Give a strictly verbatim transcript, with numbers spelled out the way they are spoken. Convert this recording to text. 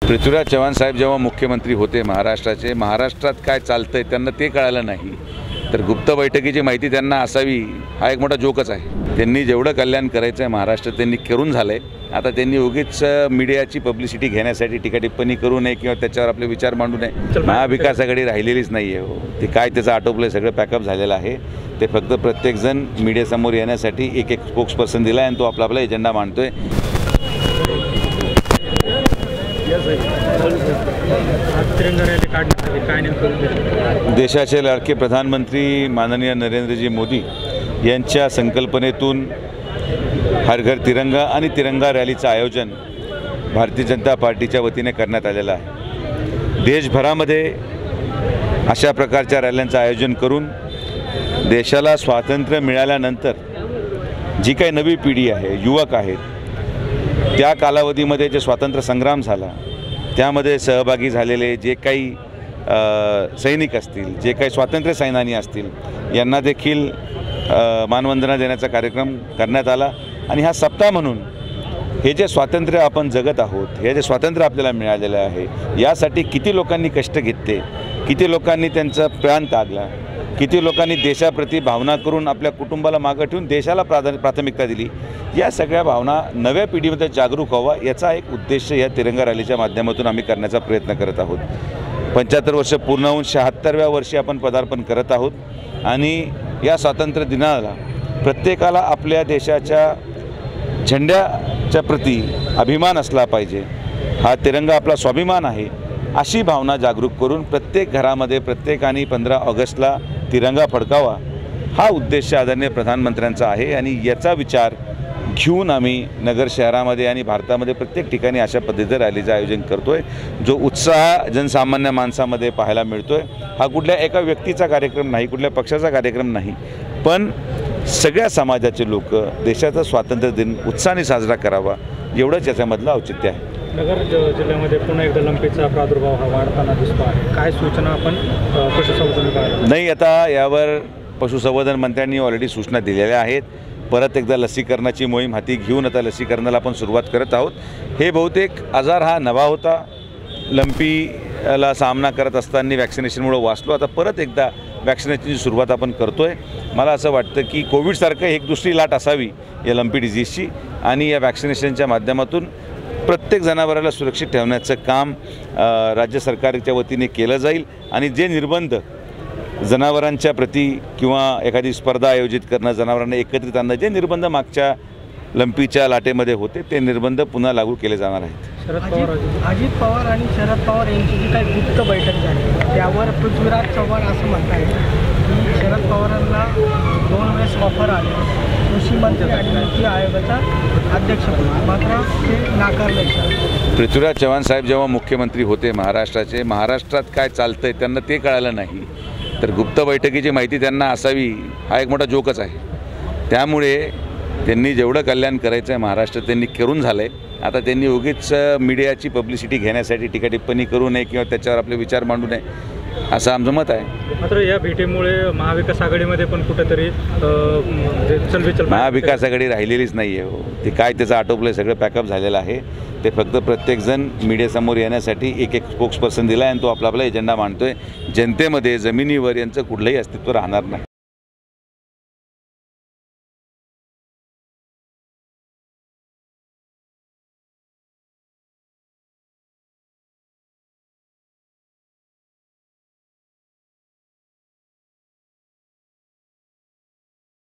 पृथ्वीराज चव्हाण साहेब जेव्हा मुख्यमंत्री होते महाराष्ट्राचे, महाराष्ट्रात काय चालतंय त्यांना ते कळालं नाही, तर गुप्त बैठकीची माहिती त्यांना असावी हा एक मोठा जोकच आहे। त्यांनी जेवढं कल्याण करायचं आहे महाराष्ट्र त्यांनी करून झालंय। आता त्यांनी उगीच मीडियाची पब्लिसिटी घेण्यासाठी टीका टिप्पणी करू नये किंवा त्याच्यावर आपले विचार मांडू नये। महाविकास आघाडी राहिलेलीच नाही आहे हो, ते काय त्याचं आटोपलं सगळं पॅकअप झालेलं आहे। ते फक्त प्रत्येकजण मीडियासमोर येण्यासाठी एक एक स्पोक्स पर्सन दिला आहे आणि तो आपला आपला एजेंडा मांडतोय। देशाचे लाडके प्रधानमंत्री माननीय नरेंद्रजी मोदी यांच्या संकल्पनेतून हर घर तिरंगा आणि तिरंगा रॅलीचं आयोजन भारतीय जनता पार्टीच्या वतीने करण्यात आलेलं आहे। देशभरामध्ये अशा प्रकारच्या रॅल्यांचं आयोजन करून देशाला स्वातंत्र्य मिळाल्यानंतर जी काही नवी पिढी आहे, युवक आहेत, त्या कालावधीमध्ये जे स्वातंत्र्य संग्राम झाला त्यामध्ये सहभागी झालेले जे काही सैनिक असतील, जे काही स्वातंत्र्य सैनानी असतील, यांना देखील मानवंदना देण्याचा कार्यक्रम करण्यात आला। आणि हा सप्ताह म्हणून हे जे स्वातंत्र्य आपण जगत आहोत, हे जे स्वातंत्र्य आपल्याला मिळालेलं आहे, यासाठी किती लोकांनी कष्ट घेतले, किती लोकांनी त्यांचा प्राण त्यागला, किती लोकांनी देशाप्रती भावना करून आपल्या कुटुंबाला मागं ठेवून देशाला प्राधान्य प्राथमिकता दिली, या सगळ्या भावना नव्या पिढीमध्ये जागरूक व्हावा याचा एक उद्देश या तिरंगा रॅलीच्या माध्यमातून आम्ही करण्याचा प्रयत्न करत आहोत। पंच्याहत्तर वर्ष पूर्ण होऊन शहात्तरव्या वर्षी आपण पदार्पण करत आहोत आणि या स्वातंत्र्य दिनाला प्रत्येकाला आपल्या देशाच्या झेंड्याच्या प्रती अभिमान असला पाहिजे, हा तिरंगा आपला स्वाभिमान आहे, अशी भावना जागरूक करून प्रत्येक घरामध्ये प्रत्येकाने पंधरा ऑगस्टला तिरंगा फडकावा हा उद्देश आदरणीय प्रधानमंत्र्यांचा आहे। आणि याचा विचार घेऊन आम्ही नगर शहरामध्ये आणि भारतामध्ये प्रत्येक ठिकाणी अशा पद्धतीचं रॅलीचं आयोजन करतोय। जो उत्साह जनसामान्य माणसामध्ये पाहायला मिळतोय हा कुठल्या एका व्यक्तीचा कार्यक्रम नाही, कुठल्या पक्षाचा कार्यक्रम नाही, पण सगळ्या समाजाचे लोक देशाचा स्वातंत्र्य दिन उत्साहाने साजरा करावा एवढंच याच्यामधलं औचित्य आहे। नगर जिल्ह्यामध्ये पुन्हा एकदा लंपीचा प्रादुर्भाव हा वाढताना दिसतो आहे, काय सूचना आपण पशुसंवर्धन विभागाला? नाही, आता यावर पशुसंवर्धन मंत्र्यांनी ऑलरेडी सूचना दिलेल्या आहेत। परत एकदा लसीकरणाची मोहीम हाती घेऊन आता लसीकरणाला आपण सुरुवात करत आहोत। हे बहुतेक आजार हा नवा होता, लंपीला सामना करत असताना वॅक्सिनेशनमुळे वाचलो, आता परत एकदा वॅक्सिनेशनची सुरुवात आपण करतोय। मला असं वाटतं की कोविडसारखं एक दुसरी लाट असावी या लंपी डिझीजची आणि या वॅक्सिनेशनच्या माध्यमातून प्रत्येक जनावराला सुरक्षित ठेवण्याचं काम राज्य सरकारच्या वतीने केलं जाईल। आणि जे निर्बंध जनावरांच्या प्रती किंवा एखादी स्पर्धा आयोजित करणं, जनावरांना एकत्रित आणणं, जे निर्बंध मागच्या लंपीच्या लाटेमध्ये होते ते निर्बंध पुन्हा लागू केले जाणार आहेत। शरद पवार अजित पवार आणि शरद पवार यांची जी काही गुप्त बैठक झाली त्यावर पृथ्वीराज चव्हाण असं म्हणत आहे की शरद पवारांना दोन वेळेस ऑफर आले कृषी मंत्री आणि नीती आयोगाचा अध्यक्ष, मात्र ते नाकारले। पृथ्वीराज चव्हाण साहेब जेव्हा मुख्यमंत्री होते महाराष्ट्राचे, महाराष्ट्रात काय चालतंय त्यांना ते कळालं नाही, तर गुप्त बैठकीची माहिती त्यांना असावी हा एक मोठा जोकच आहे। त्यामुळे त्यांनी जेवढं कल्याण करायचं आहे महाराष्ट्र त्यांनी करून झालं आहे। आता त्यांनी उगीच मीडियाची पब्लिसिटी घेण्यासाठी टीका टिप्पणी करू नये किंवा त्याच्यावर आपले विचार मांडू नये असं आमचं मत आहे। मात्र या भेटीमुळे महाविकास आघाडीमध्ये पण कुठेतरी महाविकास आघाडी राहिलेलीच नाही आहे हो, ते काय त्याचं आटोपलं सगळं पॅकअप झालेलं आहे। ते फक्त प्रत्येकजण मीडियासमोर येण्यासाठी एक एक स्पोक्स पर्सन दिला आहे आणि तो आपला आपला एजेंडा मांडतोय। जनतेमध्ये जमिनीवर यांचं कुठलंही अस्तित्व राहणार नाही।